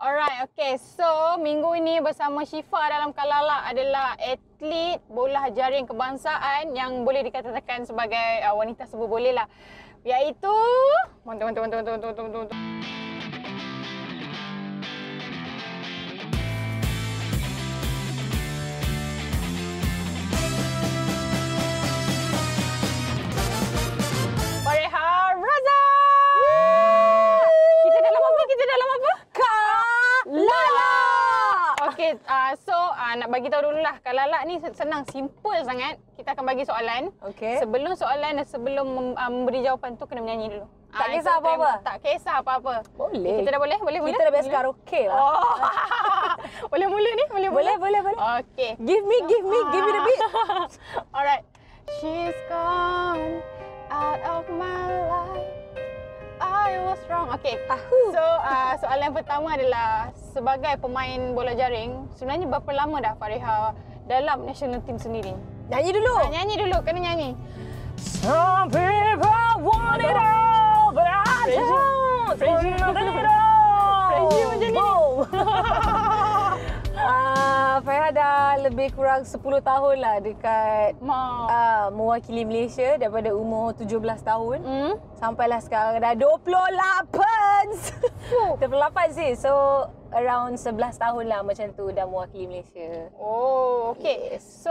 Alright, okay. So, minggu ini bersama Syifa dalam Kalala adalah atlet bola jaring kebangsaan yang boleh dikatakan sebagai wanita serba boleh lah. Iaitu... Fareha Raza! Kita dalam apa? Kalala! Okay, nak bagi tahu dululah. Kalala ni senang, simple sangat. Kita akan bagi soalan. Okay. Sebelum soalan dan sebelum memberi jawapan tu kena menyanyi dulu. Tak kisah apa-apa? Tak kisah apa-apa. Boleh. Kita dah boleh? Boleh mula? Kita dah biasa karaoke lah. Oh. Boleh mula ni? Boleh mula? Boleh. Okay. Give me the beat. Alright. She's gone out of my life. I was wrong. Okay. So, soalan pertama adalah sebagai pemain bola jaring, sebenarnya berapa lama dah Fareha dalam national team sendiri? Nyanyi dulu. Nyanyi dulu, kena nyanyi. Some people want it all, but I don't. Pressure macam ni. Fareha dah lebih kurang 10 tahun lah dekat mewakili Malaysia daripada umur 17 tahun. Sampailah sekarang dah 28. 28 sih. So around 11 tahun lah macam tu dah mewakili Malaysia. Oh, okay. So,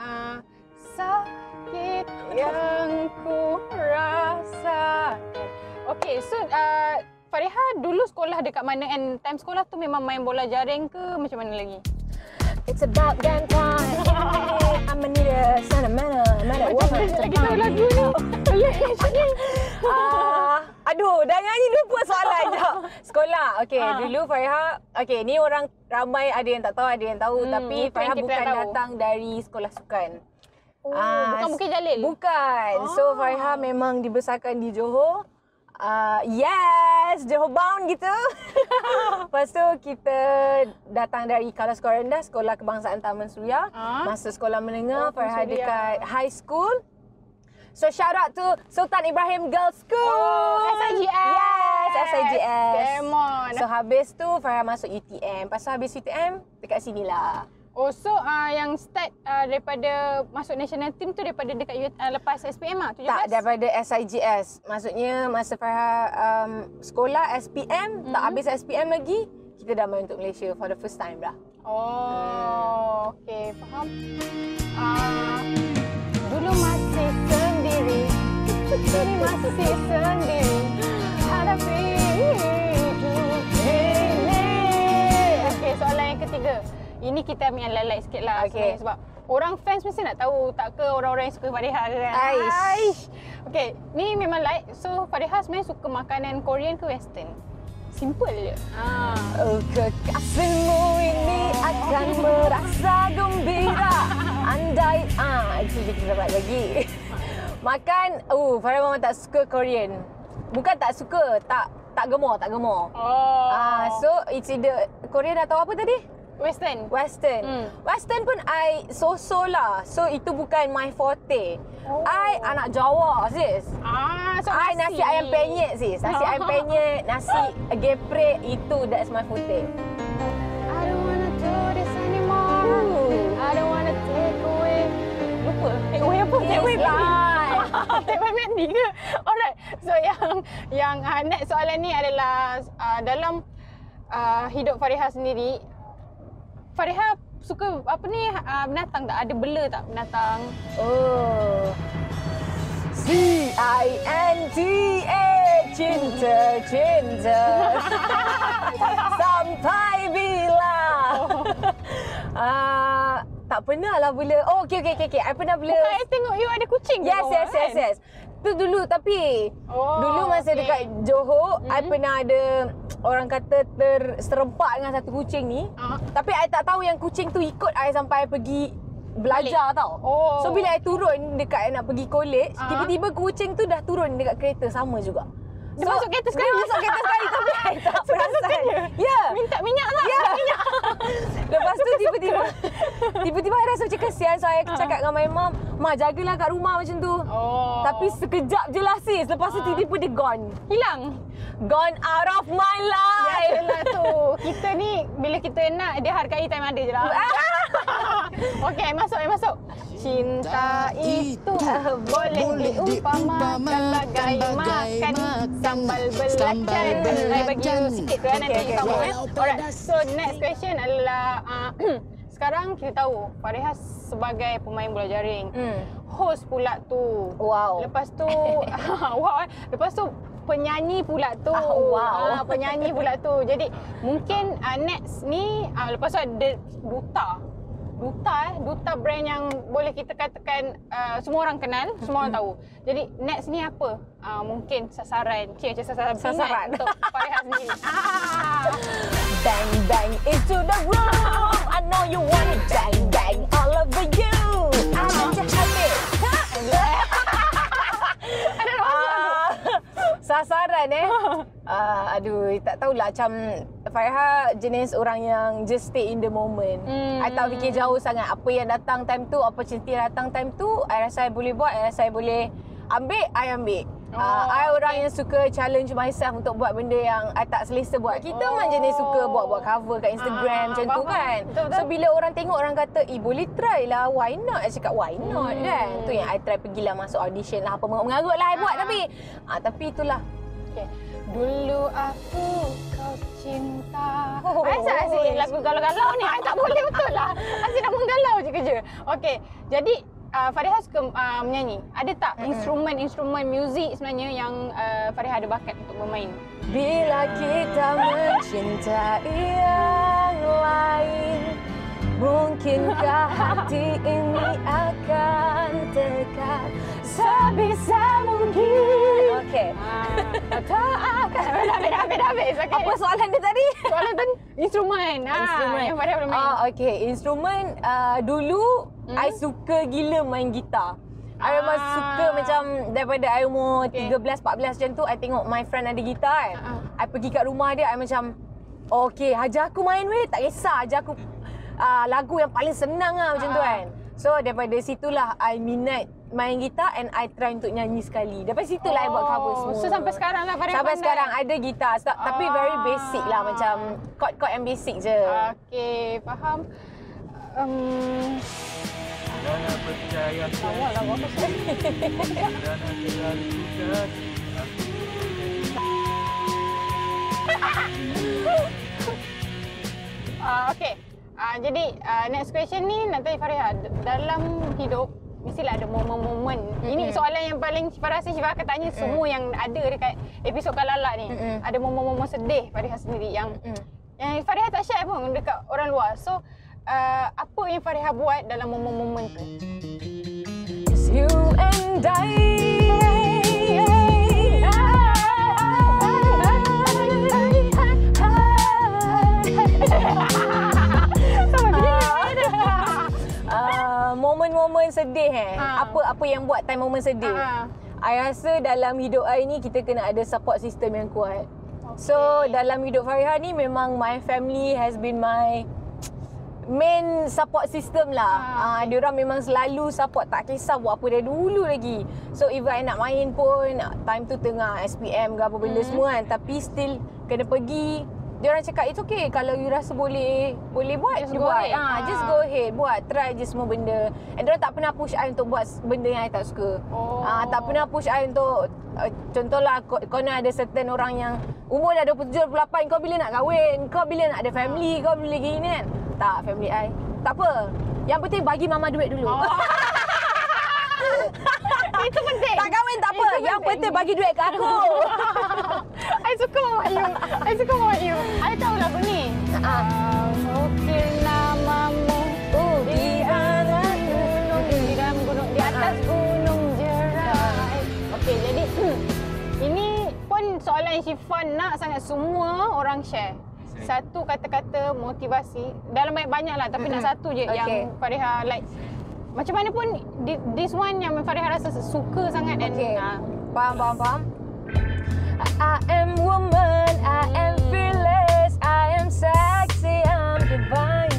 sakit yang ku rasakan. Okay, so Fareha dulu sekolah dekat mana, and time sekolah tu memang main bola jaring ke macam mana lagi? It's about damn time. I'm a need a sentimental woman. Lagi tahu lagu ni. Pelik macam ni. Aduh, dah nyanyi lupa soalan je. Sekolah. Okay, dulu Fareha, okay, ni orang ramai ada yang tak tahu, ada yang tahu. Tapi Fareha bukan datang dari sekolah sukan. Bukan Bukit Jalil? Bukan. So Fareha memang dibesarkan di Johor. Yes, Johor bound gitu. Lepas tu kita datang dari Kala Sekolah Rendah, Sekolah Kebangsaan Taman Suria. Masa sekolah menengah, Fareha dekat high school. So shout out to Sultan Ibrahim Girls School. SIGS. Yes, SIGS. Come on. So habis tu Fareha masuk UTM. Lepas tu habis UTM, dekat sinilah. Oh, so yang start daripada masuk national team tu daripada dekat lepas SPM lah? 17? Tak, daripada SIGS. Maksudnya masa Fareha sekolah SPM, tak habis SPM lagi, kita dah main untuk Malaysia for the first time dah. Oh, okay, faham. Dulu masih sendiri, kini masih sendiri, hadapi hidup ini. Okay, soalan yang ketiga. Ini kita ambil yang light sikit lah. Okay. Sebab orang fans mesti nak tahu, tak ke orang-orang yang suka Fareha ke kan? Aish. Okay, ni memang light. So, Fareha sebenarnya suka makanan Korean ke Western? Simple je. Oh, kekasihmu ini akan merasa gembira. Andai, itu je kita dapat lagi. Makan, Fareha memang tak suka Korean. Bukan tak suka, tak gemar. Oh. So, it's either Korean atau apa tadi? Western. Western pun I so-so lah. So itu bukan my forte. I anak Jawa sis. So I nasi ayam penyet sis. Nasi ayam penyet, nasi geprek, itu that's my forte. I don't wanna do this anymore. I don't wanna take away. Lupa. Take away apa? Take away Take away Mandy ke? Alright. So yang next soalan ni adalah dalam hidup Fareha sendiri, Fareha suka binatang tak? Ada bela tak binatang? CINTA, cinta. Sampai bila? Tak pernah lah bela. Oh, okay. I pernah bela. Bukan, I tengok you ada kucing. Yes. Tu dulu tapi dulu masa dekat Johor, I pernah ada orang kata terserempak dengan satu kucing ni. Tapi I tak tahu yang kucing tu ikut I sampai I pergi belajar tau. So bila I turun dekat I nak pergi college, tiba-tiba kucing tu dah turun dekat kereta sama juga. Dia masuk kereta sekali. Dia masuk kereta sekali tapi I tak perasan. Ya. Minta minyak tak? Ya. Lepas tu tiba-tiba I rasa macam kesian. So I cakap dengan my mom, "Ma, jagalah kat rumah macam tu." Tapi sekejap je lah sis. Lepas tu tiba-tiba dia gone. Hilang? Gone out of my life. Biasalah tu. kita ni bila kita nak dia hargai time ada je lah. Okey, masuk. Cinta itu boleh diumpamakan bagai makan sambal belacan. Saya bagi you sikit tu nanti you tahu. Alright, so next question adalah sekarang kita tahu Fariha sebagai pemain bola jaring, host pula tu. Wow. Lepas tu lepas tu penyanyi pula tu. Penyanyi pula tu. Jadi mungkin next ni lepas tu ada duta brand yang boleh kita katakan semua orang kenal, semua orang tahu. Jadi next ni apa? Mungkin sasaran untuk Fariha sendiri. Bang bang into the room. I know you want it. Bang bang all over you. I want to have it. Sasaran aduh, tak tahulah, macam Fariha jenis orang yang just stay in the moment. I tak fikir jauh sangat. Apa yang datang time tu, opportunity datang time tu, I rasa I boleh buat, I rasa I boleh ambil, I ambil. I orang yang suka challenge myself untuk buat benda yang I tak selesa buat. Kita memang jenis suka buat cover kat Instagram macam tu kan. Betul. So bila orang tengok, orang kata, boleh try lah, why not? I cakap why not kan. Tu yang I try pergilah masuk audition lah, apa mengarut lah I buat tapi itulah. Okay. Dulu aku kau cinta. Asyik lagu galau-galau ni. I tak boleh betul lah. Asyik nak menggalau je kerja. Okey. Jadi Fariha suka menyanyi. Ada tak instrumen muzik sebenarnya yang Fariha ada bakat untuk bermain? Bila kita mencintai yang lain, mungkinkah hati ini akan tekan sebisa mungkin. Okey. Tak akan. Habis. Okay. Apa soalan dia tadi? Soalan tadi instrumen. Yang Fariha boleh main. Okey. Instrumen dulu I suka gila main gitar. I memang suka macam daripada I umur 13-14 macam tu, I tengok my friend ada gitar kan. I pergi kat rumah dia, I macam okey, ajar aku main weh, tak kisah, ajar aku lagu yang paling senang lah macam tu kan. So daripada situlah I minat main gitar and I try untuk nyanyi sekali. Daripada situlah I buat cover semua. So sampai sekarang lah Fariha sampai pandai. sekarang ada gitar tapi very basic lah, macam chord-chord yang basic je. Okey, faham. Jangan percaya Lah bagus. kerana terlalu suka. Okey. Jadi next question ni nak tanya Fariha, dalam hidup mestilah ada momen-momen. Ini soalan yang paling Fariha rasa Syifa akan tanya semua yang ada dekat episod Kalala ni. Ada momen-momen sedih Fariha sendiri yang Fariha tak share pun dekat orang luar. So apa yang Fariha buat dalam momen-momen tu? It's you and I. Momen-momen sedih apa yang buat time momen sedih. I rasa dalam hidup I ni kita kena ada support system yang kuat. So dalam hidup Fariha ni memang my family has been my main support system lah. Diorang memang selalu support, tak kisah buat apa dari dulu lagi. So if I nak main pun time tu tengah SPM ke apa benda semua kan, tapi still kena pergi. Diorang cakap it's okay, kalau you rasa boleh buat, Just you go buat. ahead. Just go ahead, buat, try je semua benda. And diorang tak pernah push I untuk buat benda yang I tak suka. Tak pernah push I untuk contohlah kau nak ada certain orang yang umur dah 27, 28, kau bila nak kahwin, kau bila nak ada family, kau bila gini kan. Tak, family I tak apa. Yang penting bagi mama duit dulu. Itu penting. Tak kahwin tak apa. Yang penting bagi duit ke aku. I suka Mama You. I tahu lagu ni. Mungkin namamu di atas gunung, di dalam gunung, di atas gunung jerai. Okey, jadi ini pun soalan yang Syifa nak sangat semua orang share. Satu kata-kata motivasi. Dalam banyak lah, tapi nak satu je yang Fariha like. Macam mana pun this one yang Fariha rasa suka sangat dan Faham. I am woman, I am fearless, I am sexy, I'm divine.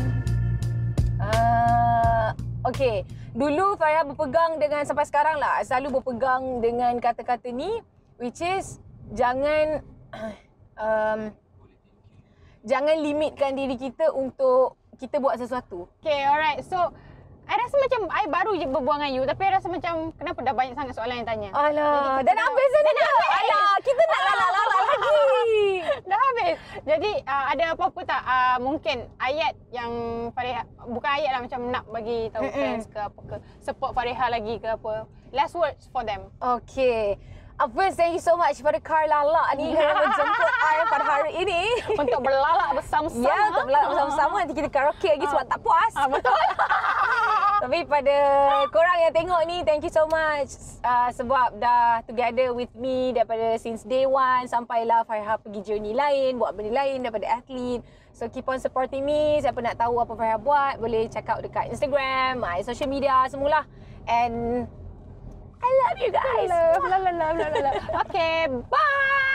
Okay, dulu Fariha berpegang dengan, sampai sekarang lah, selalu berpegang dengan kata-kata ni, which is jangan jangan limitkan diri kita untuk kita buat sesuatu. Okay, alright. So, I rasa macam I baru je berbual dengan you, tapi I rasa macam kenapa dah banyak sangat soalan yang tanya. Alah, dah habis dah ni. Alah, kita nak lalak-lalak lagi. Dah habis. Jadi ada apa-apa tak mungkin ayat yang Fariha, bukan ayat lah, macam nak bagi tahu fans ke apa ke, support Fariha lagi ke apa. Last words for them. Okay. First, thank you so much pada Carla ni kerana menjemput I pada hari ini. Untuk berlalak bersama-sama. Ya, untuk berlalak bersama-sama. Nanti kita karaoke lagi sebab tak puas. Betul. Tapi pada korang yang tengok ni, thank you so much sebab dah together with me daripada since day one sampailah Fariha pergi journey lain, buat benda lain daripada atlet. So keep on supporting me. Siapa nak tahu apa Fariha buat, boleh check out dekat Instagram, my social media semualah. And I love you guys. Love. Okay, bye.